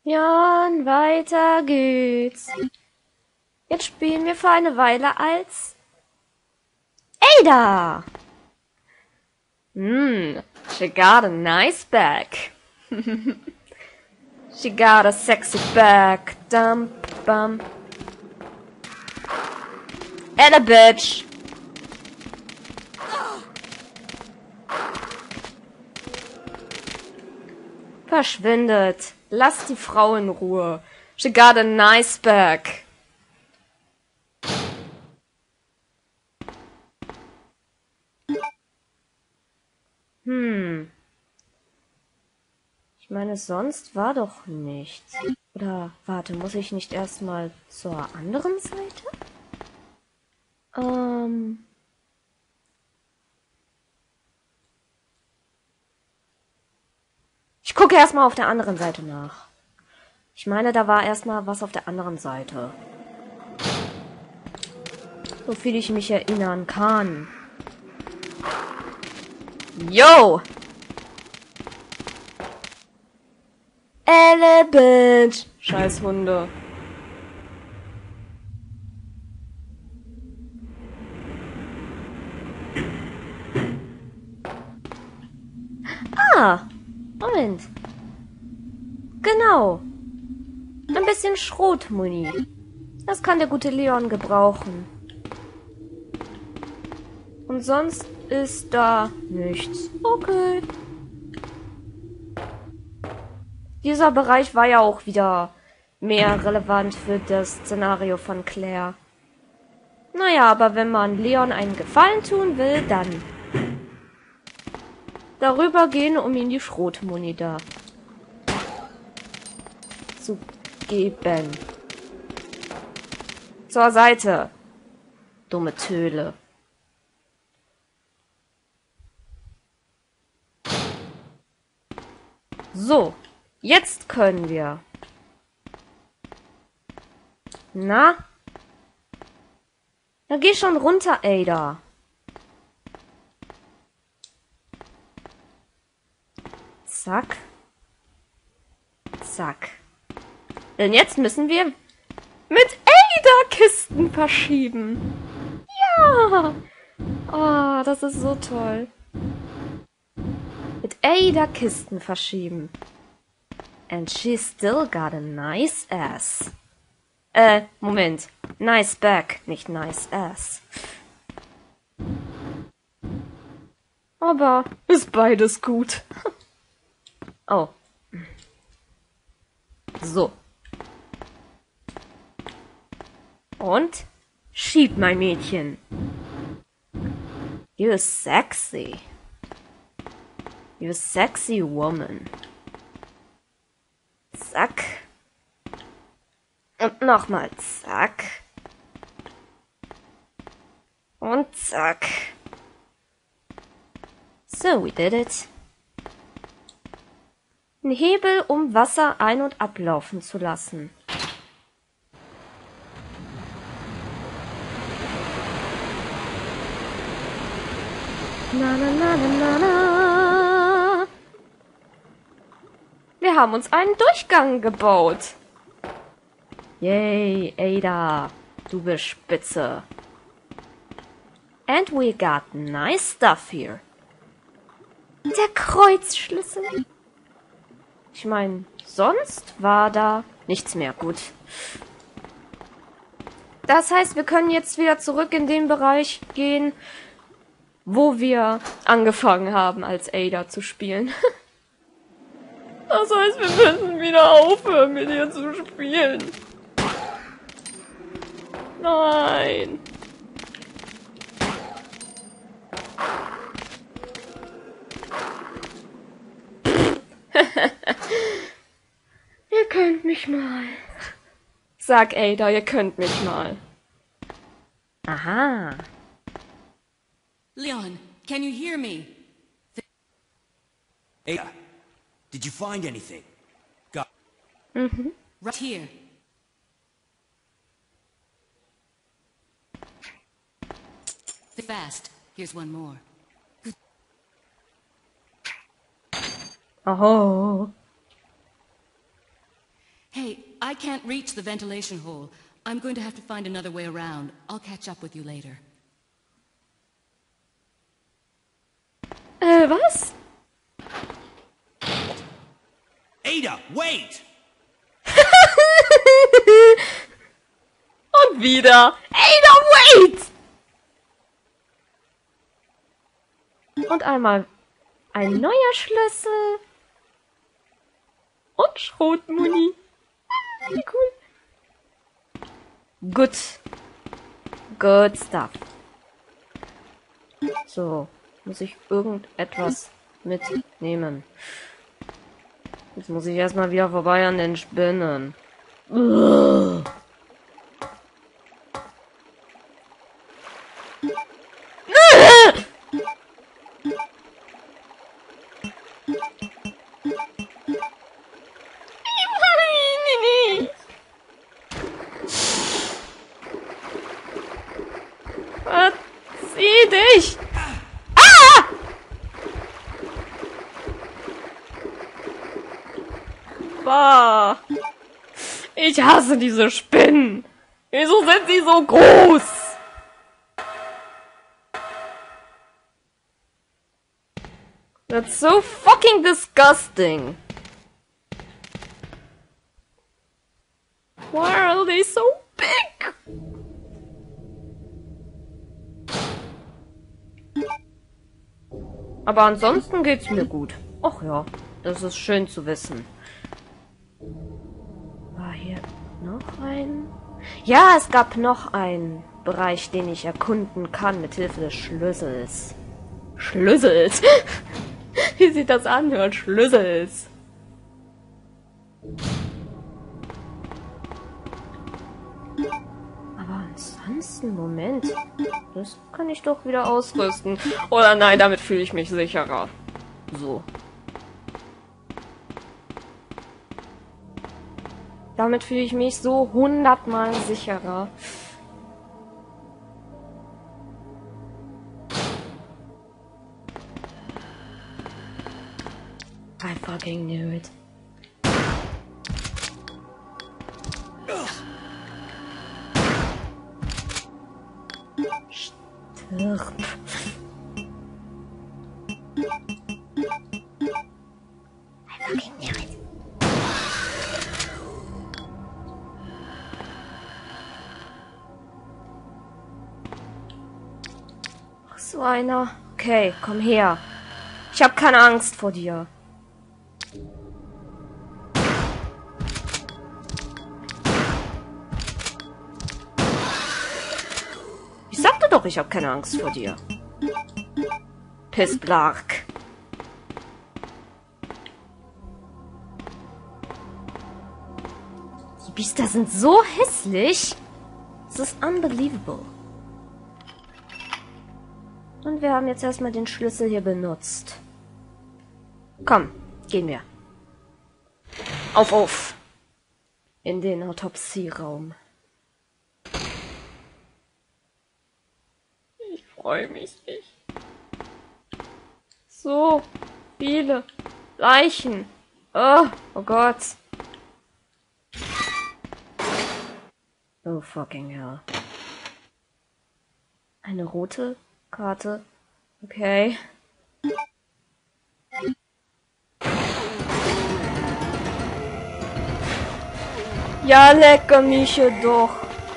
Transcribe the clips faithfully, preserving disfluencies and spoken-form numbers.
Jan, weiter geht's. Jetzt spielen wir für eine Weile als Ada. Hmm, she got a nice back. She got a sexy back. Dum bum. And a bitch. Verschwindet. Lasst die Frau in Ruhe. She got a nice back. Hm. Ich meine, sonst war doch nichts. Oder, warte, muss ich nicht erstmal zur anderen Seite? Ähm... Ich gucke erstmal auf der anderen Seite nach. Ich meine, da war erstmal was auf der anderen Seite. So viel ich mich erinnern kann. Yo! Elephant! Scheiß Hunde. Ah! Moment. Genau. Ein bisschen Schrotmuni. Das kann der gute Leon gebrauchen. Und sonst ist da nichts. Okay. Dieser Bereich war ja auch wieder mehr relevant für das Szenario von Claire. Naja, aber wenn man Leon einen Gefallen tun will, dann darüber gehen, um ihm die Schrotmuni da zu geben. Zur Seite. Dumme Töle. So, jetzt können wir. Na? Dann geh schon runter, Ada. Zack. Zack. Denn jetzt müssen wir mit Ada Kisten verschieben. Ja. Oh, das ist so toll. Mit Ada Kisten verschieben. And she still got a nice ass. Äh, Moment. Nice back, nicht nice ass. Aber ist beides gut. Oh. So. Und schieb, mein Mädchen. You're sexy. You're a sexy woman. Zack. Und nochmal zack. Und zack. So, we did it. Ein Hebel, um Wasser ein- und ablaufen zu lassen. Na, na, na, na, na, na. Wir haben uns einen Durchgang gebaut. Yay, Ada, du bist spitze. And we got nice stuff here. Der Kreuzschlüssel. Ich meine, sonst war da nichts mehr. Gut. Das heißt, wir können jetzt wieder zurück in den Bereich gehen, wo wir angefangen haben, als Ada zu spielen. Das heißt, wir müssen wieder aufhören, mit ihr zu spielen. Nein. Ihr könnt mich mal. Sag Ada, ihr könnt mich mal. Aha. Leon, can you hear me? Ada, did you find anything? Got Mhm. Right here. Fast. Here's one more. Oh. Hey, I can't reach the ventilation hole. I'm going to have to find another way around. I'll catch up with you later. Äh, was? Ada, wait! Und wieder. Ada, wait! Und einmal ein neuer Schlüssel. Und Schrotmuni. Wie cool. Gut. Good stuff. So. Muss ich irgendetwas mitnehmen. Jetzt muss ich erstmal wieder vorbei an den Spinnen. Ugh. Verzieh dich! Ah! Bah. Ich hasse diese Spinnen. Wieso sind sie so groß? That's so fucking disgusting. Why are they so big? Aber ansonsten geht's mir gut. Ach ja, das ist schön zu wissen. War hier noch ein? Ja, es gab noch einen Bereich, den ich erkunden kann mit Hilfe des Schlüssels. Schlüssels? Wie sich das anhört, Schlüssels. Aber ansonsten, Moment. Das kann ich doch wieder ausrüsten. Oder nein, damit fühle ich mich sicherer. So. Damit fühle ich mich so hundertmal sicherer. I fucking knew it. Stirb. I fucking knew it. Ach, so einer. Okay, komm her. Ich hab keine Angst vor dir. Ich sagte doch, ich habe keine Angst vor dir. Pissblark. Die Biester sind so hässlich. Das ist unbelievable. Und wir haben jetzt erstmal den Schlüssel hier benutzt. Komm, gehen wir. Auf, auf. In den Autopsieraum. Ich freue mich nicht. So viele Leichen. Oh, oh Gott. Oh fucking hell. Eine rote Karte. Okay. Ja, lecker mich doch.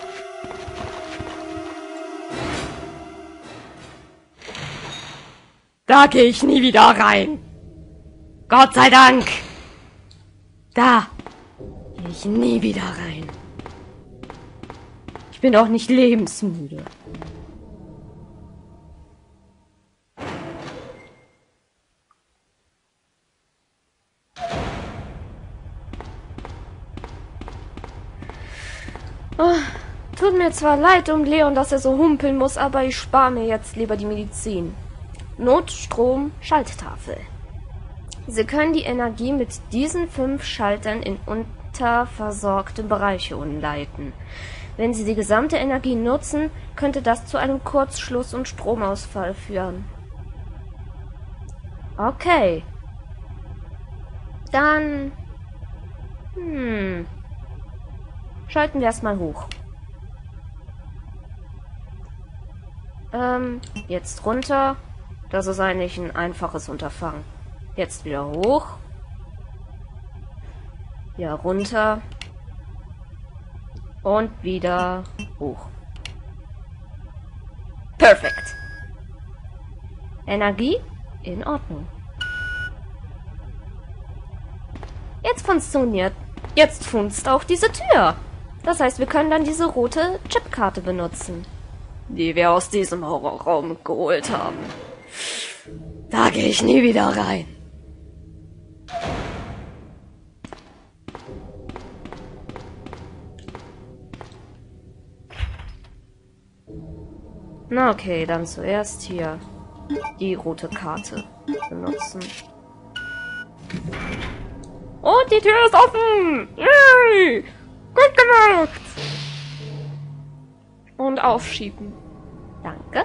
Da gehe ich nie wieder rein. Gott sei Dank. Da gehe ich nie wieder rein. Ich bin auch nicht lebensmüde. Oh, tut mir zwar leid um Leon, dass er so humpeln muss, aber ich spare mir jetzt lieber die Medizin. Notstrom, Schalttafel. Sie können die Energie mit diesen fünf Schaltern in unterversorgte Bereiche umleiten. Wenn Sie die gesamte Energie nutzen, könnte das zu einem Kurzschluss und Stromausfall führen. Okay. Dann... Hm... Schalten wir erstmal hoch. Ähm, jetzt runter. Das ist eigentlich ein einfaches Unterfangen. Jetzt wieder hoch. Ja, runter. Und wieder hoch. Perfekt. Energie? In Ordnung. Jetzt funktioniert. Jetzt funzt auch diese Tür. Das heißt, wir können dann diese rote Chipkarte benutzen, die wir aus diesem Horrorraum geholt haben. Da gehe ich nie wieder rein. Na okay, dann zuerst hier die rote Karte benutzen. Und die Tür ist offen! Yay! Gut gemacht! Und aufschieben. Danke.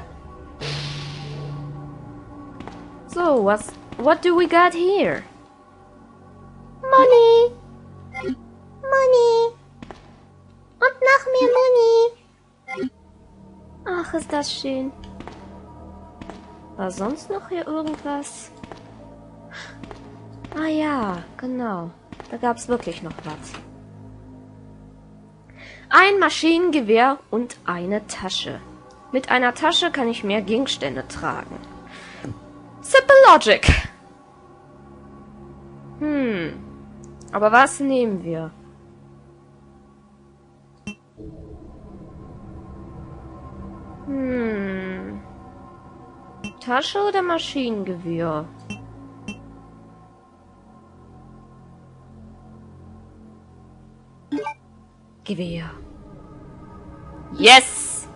So, was... What do we got here? Money! Money! Und noch mehr Money! Ach, ist das schön. War sonst noch hier irgendwas? Ah ja, genau. Da gab's wirklich noch was. Ein Maschinengewehr und eine Tasche. Mit einer Tasche kann ich mehr Gegenstände tragen. Simple Logic. Hm. Aber was nehmen wir? Hm. Tasche oder Maschinengewehr? Gewehr. Yes!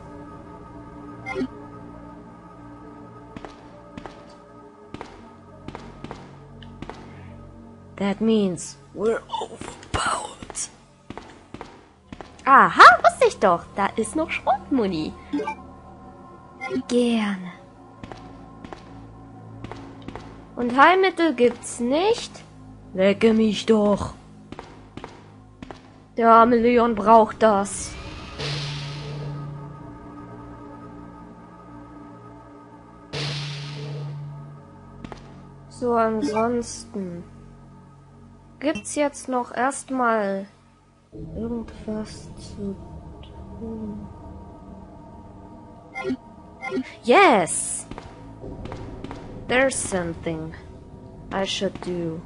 That means we're overpowered. Aha, wusste ich doch. Da ist noch Schrotmuni. Gerne. Und Heilmittel gibt's nicht? Lecke mich doch. Der arme Leon braucht das. So, ansonsten gibt's jetzt noch erstmal irgendwas zu tun. Yes! There's something I should do.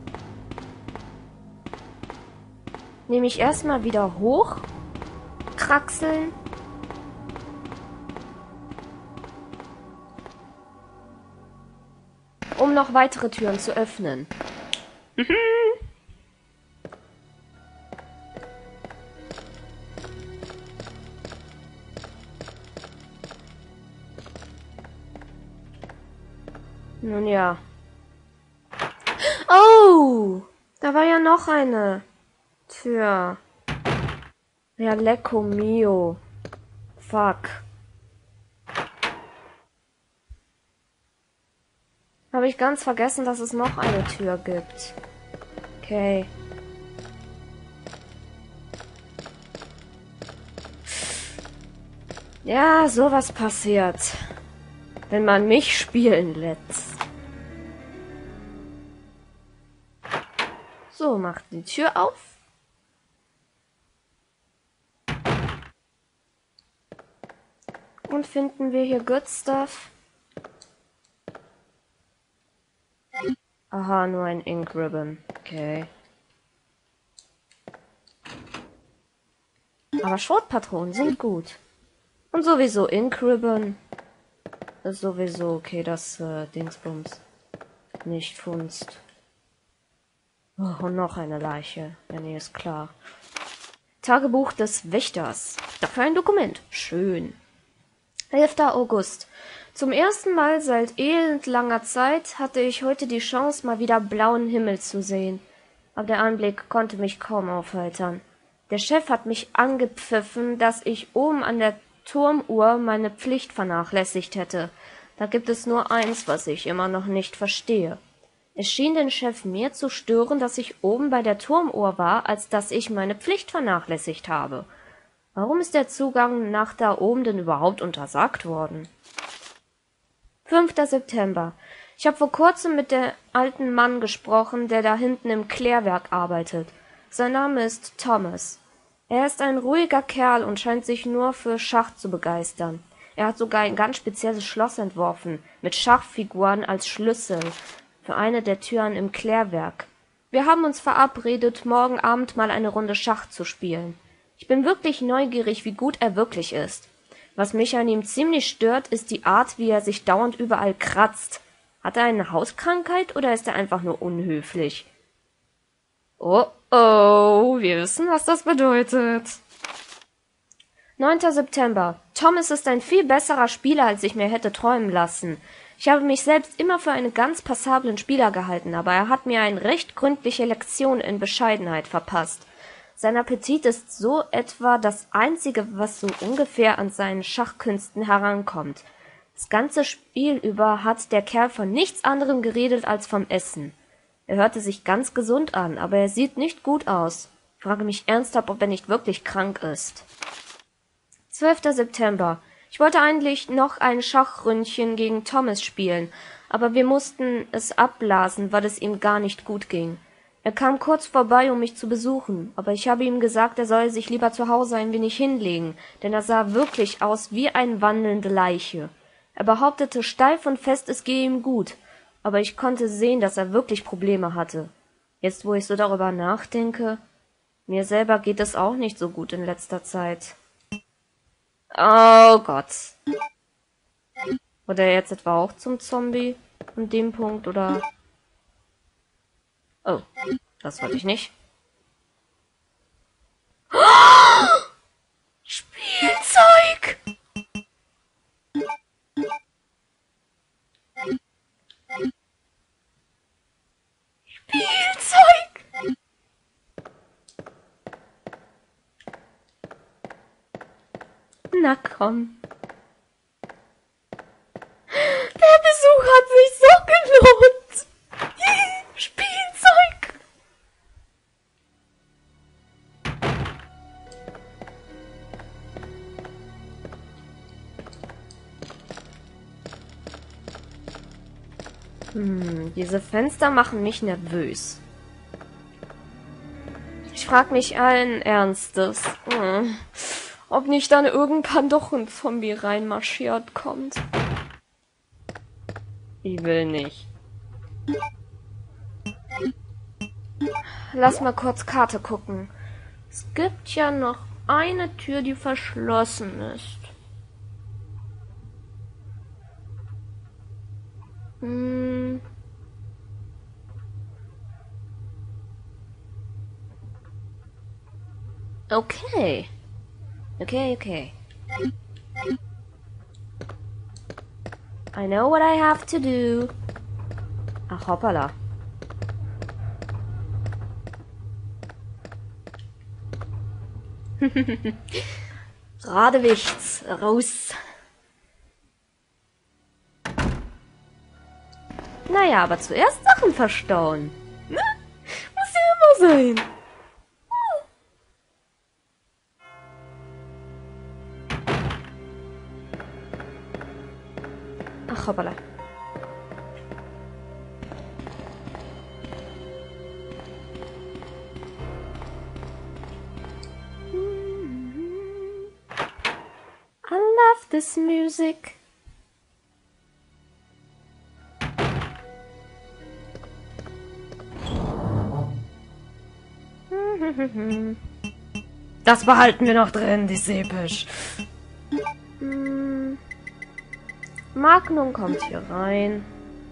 Nehme ich erstmal wieder hoch. Kraxeln. Um noch weitere Türen zu öffnen. Nun ja. Oh! Da war ja noch eine Tür. Ja, lecco mio. Fuck. Habe ich ganz vergessen, dass es noch eine Tür gibt. Okay. Ja, sowas passiert, wenn man mich spielen lässt. So, macht die Tür auf. Und finden wir hier Good Stuff? Aha, nur ein Ink Ribbon. Okay. Aber Schrotpatronen sind gut. Und sowieso Ink Ribbon ist sowieso okay, dass äh, Dingsbums nicht funzt. Oh, und noch eine Leiche. Ja, nee, ist klar. Tagebuch des Wächters. Dafür ein Dokument. Schön. elfter August. Zum ersten Mal seit elend langer Zeit hatte ich heute die Chance, mal wieder blauen Himmel zu sehen. Aber der Anblick konnte mich kaum aufheitern. Der Chef hat mich angepfiffen, dass ich oben an der Turmuhr meine Pflicht vernachlässigt hätte. Da gibt es nur eins, was ich immer noch nicht verstehe. Es schien den Chef mehr zu stören, dass ich oben bei der Turmuhr war, als dass ich meine Pflicht vernachlässigt habe. Warum ist der Zugang nach da oben denn überhaupt untersagt worden? fünfter September. Ich habe vor kurzem mit dem alten Mann gesprochen, der da hinten im Klärwerk arbeitet. Sein Name ist Thomas. Er ist ein ruhiger Kerl und scheint sich nur für Schach zu begeistern. Er hat sogar ein ganz spezielles Schloss entworfen, mit Schachfiguren als Schlüssel für eine der Türen im Klärwerk. Wir haben uns verabredet, morgen Abend mal eine Runde Schach zu spielen. Ich bin wirklich neugierig, wie gut er wirklich ist. Was mich an ihm ziemlich stört, ist die Art, wie er sich dauernd überall kratzt. Hat er eine Hauskrankheit oder ist er einfach nur unhöflich? Oh oh, wir wissen, was das bedeutet. neunter September. Thomas ist ein viel besserer Spieler, als ich mir hätte träumen lassen. Ich habe mich selbst immer für einen ganz passablen Spieler gehalten, aber er hat mir eine recht gründliche Lektion in Bescheidenheit verpasst. Sein Appetit ist so etwa das Einzige, was so ungefähr an seinen Schachkünsten herankommt. Das ganze Spiel über hat der Kerl von nichts anderem geredet als vom Essen. Er hörte sich ganz gesund an, aber er sieht nicht gut aus. Ich frage mich ernsthaft, ob er nicht wirklich krank ist. zwölfter September. Ich wollte eigentlich noch ein Schachründchen gegen Thomas spielen, aber wir mussten es abblasen, weil es ihm gar nicht gut ging. Er kam kurz vorbei, um mich zu besuchen, aber ich habe ihm gesagt, er solle sich lieber zu Hause ein wenig hinlegen, denn er sah wirklich aus wie eine wandelnde Leiche. Er behauptete steif und fest, es gehe ihm gut, aber ich konnte sehen, dass er wirklich Probleme hatte. Jetzt, wo ich so darüber nachdenke, mir selber geht es auch nicht so gut in letzter Zeit. Oh Gott. Wurde er jetzt etwa auch zum Zombie an dem Punkt, oder? Oh, das wollte ich nicht. Oh! Spielzeug! Spielzeug! Na komm. Der Besuch hat sich so gelohnt. Spielzeug. Hm, diese Fenster machen mich nervös. Ich frag mich allen Ernstes, hm, ob nicht dann irgendwann doch ein Zombie reinmarschiert kommt. Ich will nicht. Lass mal kurz Karte gucken. Es gibt ja noch eine Tür, die verschlossen ist. Hm. Okay. Okay, okay. I know what I have to do. Ach, hoppala. Radewichts, raus. Naja, aber zuerst Sachen verstauen. Ne? Muss ja immer sein. Ach, hoppala. I love this music. Das behalten wir noch drin, die Sepisch. Hm. Magnum kommt hier rein.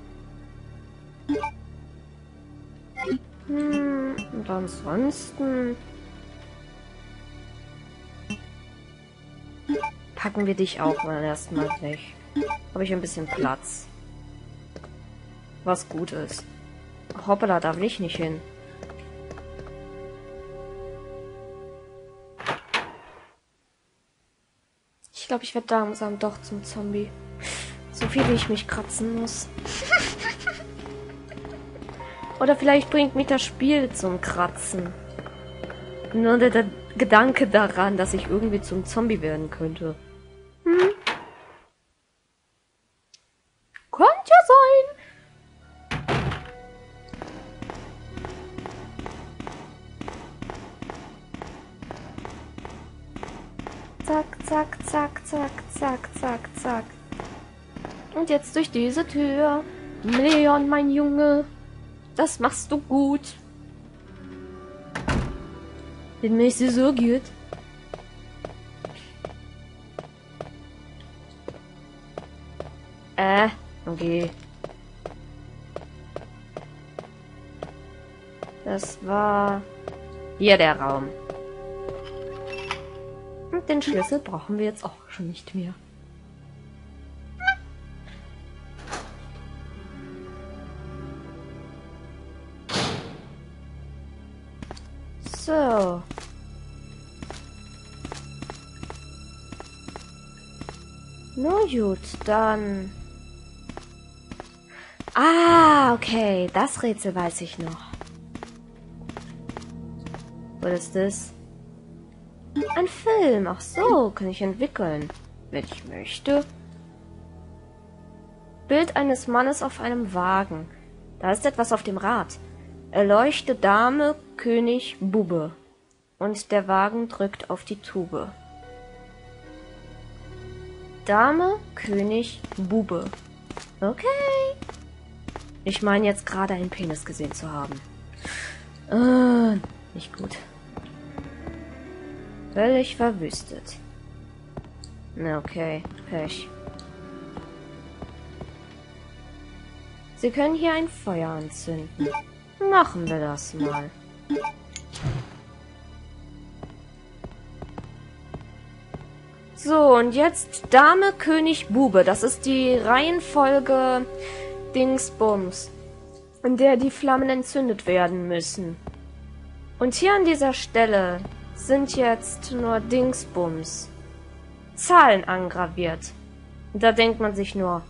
Hm, und ansonsten packen wir dich auch mal erstmal weg. Habe ich ein bisschen Platz. Was gut ist. Hoppala, da will ich nicht hin. Ich glaube, ich werde langsam doch zum Zombie. So viel, wie ich mich kratzen muss. Oder vielleicht bringt mich das Spiel zum Kratzen. Nur der, der Gedanke daran, dass ich irgendwie zum Zombie werden könnte. Hm? Könnte ja sein. Zack, zack, zack, zack, zack, zack, zack. Und jetzt durch diese Tür. Leon, mein Junge. Das machst du gut. Den machst du so gut. Äh, okay. Das war hier der Raum. Und den Schlüssel brauchen wir jetzt auch schon nicht mehr. So. Na gut, dann... Ah, okay. Das Rätsel weiß ich noch. Was ist das? Ein Film. Ach so, kann ich entwickeln. Wenn ich möchte. Bild eines Mannes auf einem Wagen. Da ist etwas auf dem Rad. Erleuchte Dame, König, Bube. Und der Wagen drückt auf die Tube. Dame, König, Bube. Okay. Ich meine jetzt gerade einen Penis gesehen zu haben. Äh, nicht gut. Völlig verwüstet. Na okay, Pech. Sie können hier ein Feuer anzünden. Machen wir das mal. So, und jetzt Dame, König, Bube. Das ist die Reihenfolge Dingsbums, in der die Flammen entzündet werden müssen. Und hier an dieser Stelle sind jetzt nur Dingsbums Zahlen angraviert. Und da denkt man sich nur,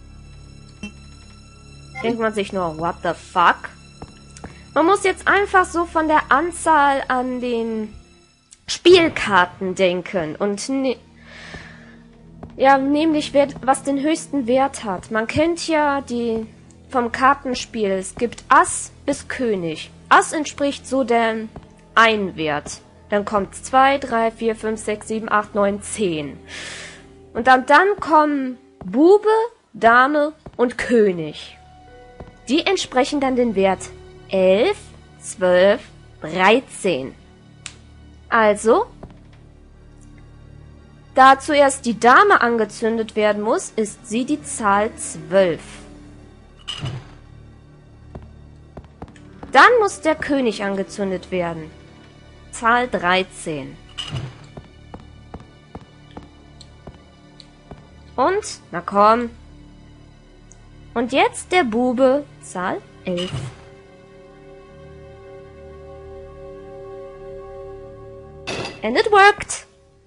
denkt man sich nur, what the fuck? Man muss jetzt einfach so von der Anzahl an den Spielkarten denken und ne ja, nämlich wer, was den höchsten Wert hat. Man kennt ja die vom Kartenspiel. Es gibt Ass bis König. Ass entspricht so dem einen Wert. Dann kommt zwei, drei, vier, fünf, sechs, sieben, acht, neun, zehn. Und dann, dann kommen Bube, Dame und König. Die entsprechen dann den Wert elf, zwölf, dreizehn. Also, da zuerst die Dame angezündet werden muss, ist sie die Zahl zwölf. Dann muss der König angezündet werden. Zahl dreizehn. Und, na komm. Und jetzt der Bube, Zahl elf. And it worked.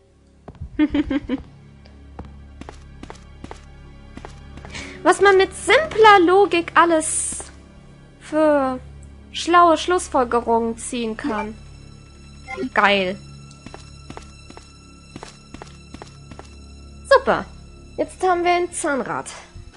Was man mit simpler Logik alles für schlaue Schlussfolgerungen ziehen kann. Geil. Super. Jetzt haben wir ein Zahnrad.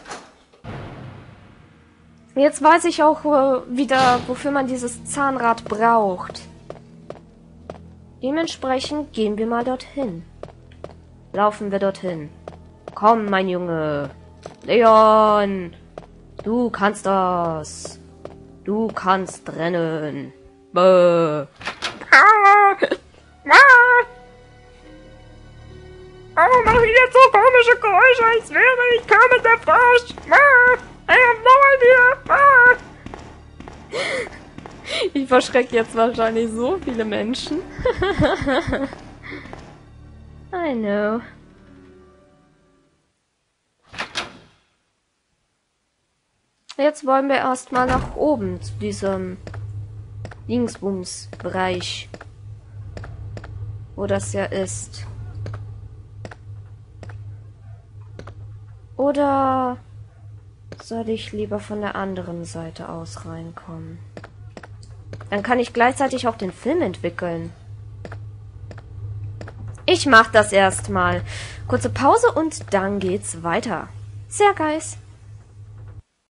Jetzt weiß ich auch wieder, wofür man dieses Zahnrad braucht. Dementsprechend gehen wir mal dorthin. Laufen wir dorthin. Komm, mein Junge. Leon. Du kannst das. Du kannst rennen. Bäh. Ah. Ah. Oh, mach ich jetzt so komische Geräusche, als wäre ich Kermit der Frosch. Ah. I have no idea. Ah. Ich verschrecke jetzt wahrscheinlich so viele Menschen. I know. Jetzt wollen wir erstmal nach oben zu diesem Dingsbums-Bereich, wo das ja ist. Oder soll ich lieber von der anderen Seite aus reinkommen? Dann kann ich gleichzeitig auch den Film entwickeln. Ich mach das erstmal. Kurze Pause und dann geht's weiter. Sehr geil.